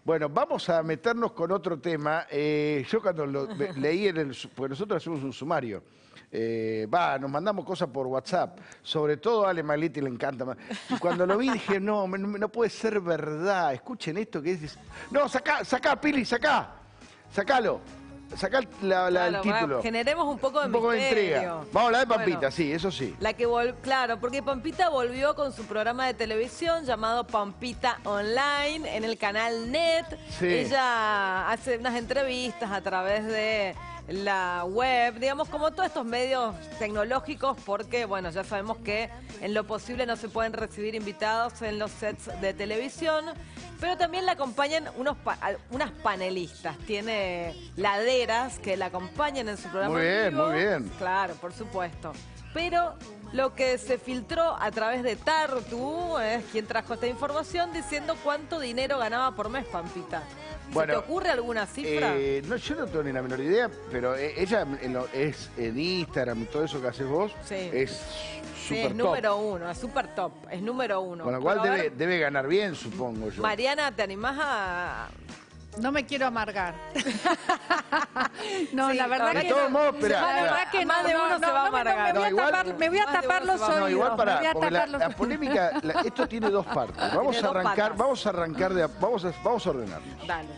Bueno, vamos a meternos con otro tema. Yo cuando leí porque nosotros hacemos un sumario. Nos mandamos cosas por WhatsApp. Sobre todo a Ale Maglietti le encanta. Y cuando lo vi dije, no puede ser verdad. Escuchen esto que es... No, sacá, Pili, sacalo. Sacá el título. Generemos un poco de intriga. Vamos a hablar de Pampita, sí, eso sí. Claro, porque Pampita volvió con su programa de televisión llamado Pampita Online en el canal NET. Sí. Ella hace unas entrevistas a través de la web, digamos, como todos estos medios tecnológicos, porque, bueno, ya sabemos que en lo posible no se pueden recibir invitados en los sets de televisión, pero también la acompañan unas panelistas. Tiene laderas que la acompañan en su programa. Muy bien, muy bien. Claro, por supuesto. Pero lo que se filtró a través de Tartu es quien trajo esta información diciendo cuánto dinero ganaba por mes Pampita. ¿Se te ocurre alguna cifra? No, yo no tengo ni la menor idea, pero ella es en Instagram y todo eso que haces vos, es súper es número uno, es súper top, es número uno. Con lo cual debe ganar bien, supongo yo. Mariana, ¿te animás a...? No me quiero amargar. No, Sí, la verdad de que todos modos, la verdad que más de uno se va a amargar. Me voy a tapar los oídos. No, igual porque la polémica, esto tiene dos partes. Vamos a ordenarnos. Dale.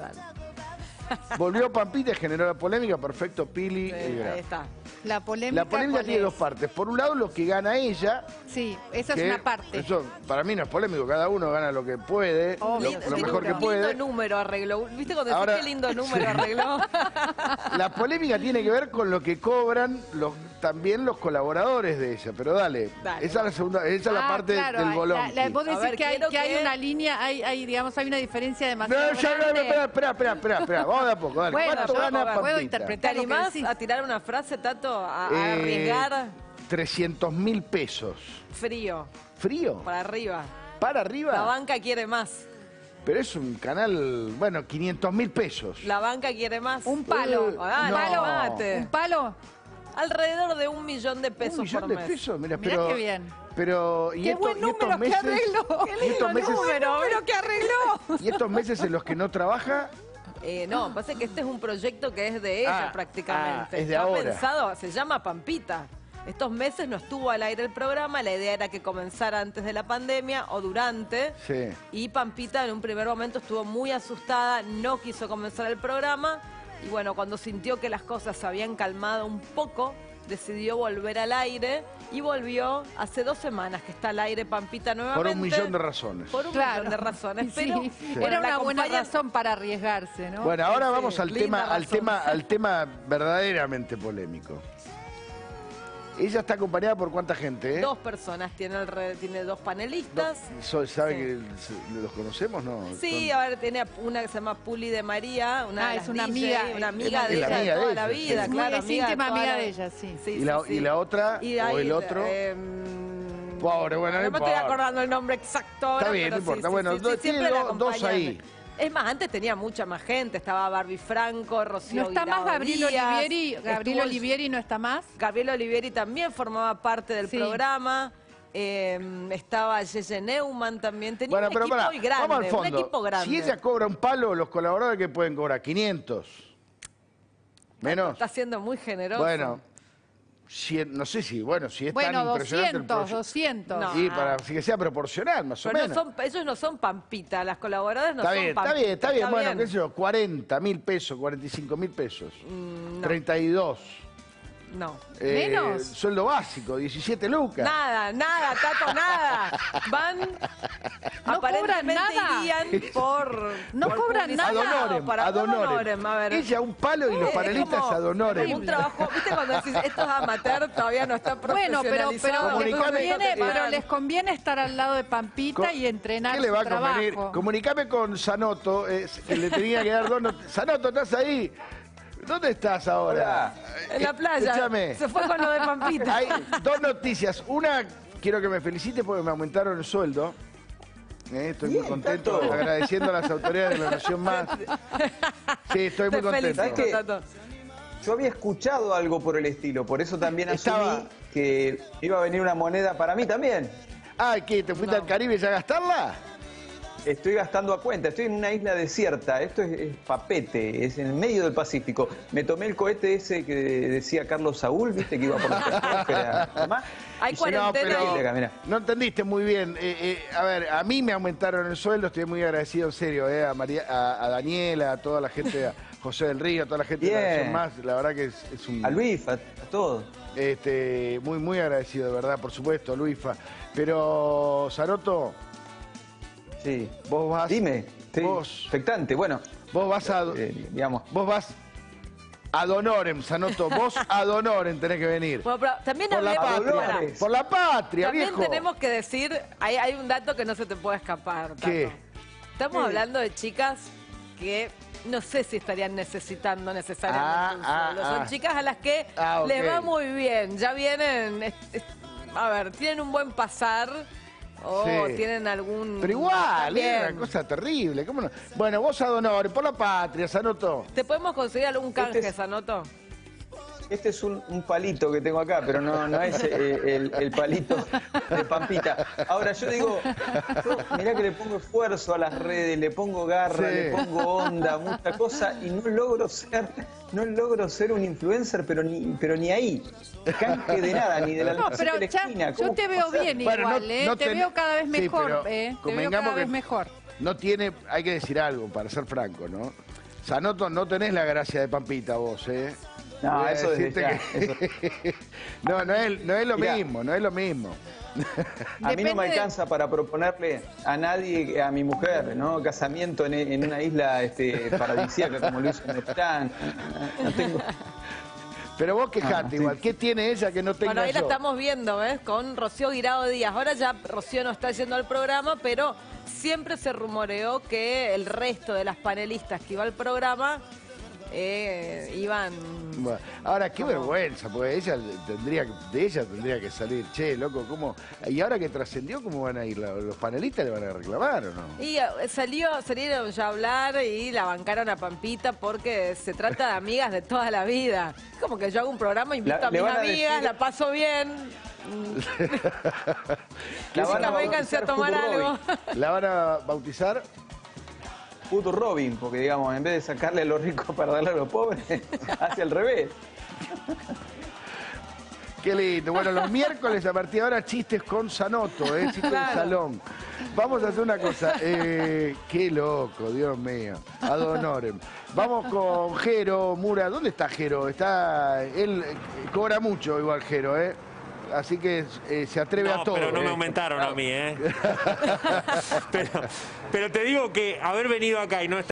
Volvió Pampita y generó la polémica, perfecto, Pili. Ahí está. La polémica tiene dos partes. Por un lado, lo que gana ella. Sí, esa es una parte. Eso para mí no es polémico, cada uno gana lo que puede, lo mejor que puede. Lindo número arregló. ¿Viste cuando decís qué lindo número arregló? La polémica tiene que ver con lo que cobran también los colaboradores de ella, pero dale. Esa es la segunda, esa es la parte del bolón. Vos decís que hay una línea, hay una diferencia demasiado Espera, vamos de a poco, dale. Bueno, ¿Cuánto gana Pampita? puedo interpretar. ¿Te animás a tirar una frase, Tato? A arriesgar. 300.000 pesos. Frío. ¿Frío? Para arriba. ¿Para arriba? La banca quiere más. Pero es un canal, 500.000 pesos. La banca quiere más. Un palo. ¿Un palo? Alrededor de 1 millón de pesos por mes. ¿1 millón de pesos? Mirá, qué bien. Pero, ¡Qué buen número que arregló! ¡Qué lindo número que arregló! ¿Y estos meses en los que no trabaja? No, pasa que este es un proyecto que es de ella prácticamente. Es de ahora. Pensado, se llama Pampita. Estos meses no estuvo al aire el programa, la idea era que comenzara antes de la pandemia o durante. Sí. Y Pampita en un primer momento estuvo muy asustada, no quiso comenzar el programa. Y bueno, cuando sintió que las cosas se habían calmado un poco, decidió volver al aire y volvió hace 2 semanas que está al aire Pampita nuevamente. Por 1 millón de razones. Por un millón de razones. Pero era una buena razón para arriesgarse, ¿no? Bueno, ahora vamos al tema verdaderamente polémico. Ella está acompañada por ¿cuánta gente? 2 personas, tiene 2 panelistas. ¿Sabe que los conocemos, no? Sí, a ver, tiene una que se llama Puli de María, es una amiga. Una amiga de ella de toda la vida, sí. claro. Es íntima amiga de ella, sí. ¿Y la otra? ¿O el otro? Pobre, bueno, no me estoy acordando el nombre exacto ahora. Está bien, no importa. Bueno, tiene 2 ahí. Es más, antes tenía mucha más gente. Estaba Barbie Franco, Rocío ¿No está más Gabriel Olivieri? ¿Gabriel Olivieri no está más? Gabriel Olivieri también formaba parte del programa. Estaba Yeye Neumann también. Tenía un equipo muy grande. Vamos al fondo. Un equipo grande. Si ella cobra un palo, los colaboradores que pueden cobrar 500. ¿Menos? Está siendo muy generoso. Bueno. No sé si es tan impresionante 200. No. Y para que sea proporcional, más o menos. Ellos no son Pampita, las colaboradoras no son Pampita. Está bien. Bueno, qué sé yo, 40.000 pesos, 45.000 pesos. 32. No. ¿Menos? Sueldo básico, 17 lucas. Nada, Tato, nada. Van... No cobran nada. Irían no cobran nada. Ad honorem. A ver. Ella un palo y los panelistas ad honorem. Un trabajo, ¿viste cuando decís esto es amateur? Todavía no está profesionalizado. Bueno, pero les conviene estar al lado de Pampita y entrenar ¿Qué le va su a convenir? trabajo. Comunicame con Sanoto, que le tenía que dar 2 noticias. Sanoto, ¿estás ahí? ¿Dónde estás ahora? En la playa. Escúchame. Se fue con lo de Pampita. Hay 2 noticias. Una, quiero que me felicite porque me aumentaron el sueldo. Estoy muy contento, agradeciendo a las autoridades de la Nación Más. Sí, estoy muy contento. Yo había escuchado algo por el estilo, por eso también asumí que iba a venir una moneda para mí también. ¿Qué? ¿Te fuiste al Caribe ya a gastarla? Estoy gastando a cuenta, estoy en una isla desierta, esto es Papete, es en el medio del Pacífico. Me tomé el cohete ese que decía Carlos Saúl, viste que iba por la estratosfera. Hay cuarentena. No entendiste muy bien. A ver, a mí me aumentaron el sueldo, estoy muy agradecido, en serio, a Daniela, a toda la gente, a José del Río, a toda la gente de la Nación Más, la verdad que es un... A Luis, a todos. Muy, muy agradecido, de verdad, por supuesto, Luisfa. Pero, Sanoto... Sí. Vos vas... Dime, vos, expectante, bueno. Vos vas a... digamos. Vos vas ad honorem, Sanoto. Vos ad honorem tenés que venir. Bueno, pero también por la patria. Por la patria, también viejo. tenemos que decir, hay un dato que no se te puede escapar, Tato. ¿Qué? Estamos hablando de chicas que no sé si estarían necesitando necesariamente un sueldo. Son chicas a las que les va muy bien. Ya vienen, a ver, tienen un buen pasar. Tienen algún... Pero igual, es una cosa terrible. ¿Cómo no? Bueno, vos ad honorem, por la patria, Sanoto. ¿Te podemos conseguir algún canje, Sanoto? Este es un palito que tengo acá, pero no es el palito de Pampita. Ahora, yo digo, mirá que le pongo esfuerzo a las redes, le pongo garra, le pongo onda, mucha cosa, y no logro ser un influencer, pero ni ahí. Canje de nada, ni de la No, pero de la esquina. yo te veo bien igual, te veo cada vez mejor, te veo cada vez mejor. No tiene, hay que decir algo, para ser franco, ¿no? Sanoto, no tenés la gracia de Pampita vos, ¿eh? No, eso es No es lo mismo, no es lo mismo. A mí no me alcanza para proponerle a nadie, a mi mujer, ¿no? Casamiento en una isla paradisíaca como lo hizo Nestán. No tengo... Pero vos quejate igual, ¿qué tiene ella que no tenga Bueno, ahí la yo? estamos viendo, ¿ves? Con Rocío Guirao Díaz. Ahora ya Rocío no está yendo al programa, pero siempre se rumoreó que el resto de las panelistas que iba al programa iban... Bueno, ahora, qué vergüenza, porque ella tendría que salir. Che, loco, ¿cómo? Y ahora que trascendió, ¿cómo van a ir? ¿Los panelistas le van a reclamar o no? Y salieron ya a hablar y la bancaron a Pampita porque se trata de amigas de toda la vida. Es como que yo hago un programa, invito a mis amigas, la paso bien. Vénganse a tomar algo. ¿La van a bautizar? Puto Robin, porque digamos, en vez de sacarle a los ricos para darle a los pobres, hace al revés. Qué lindo. Bueno, los miércoles a partir de ahora chistes con Sanoto, chistes de salón. Vamos a hacer una cosa. Qué loco, Dios mío. Ad honorem. Vamos con Jero Mura. ¿Dónde está Jero? Él cobra mucho igual Jero, Así que se atreve a todo. Pero no me aumentaron a mí, pero te digo que haber venido acá y no estar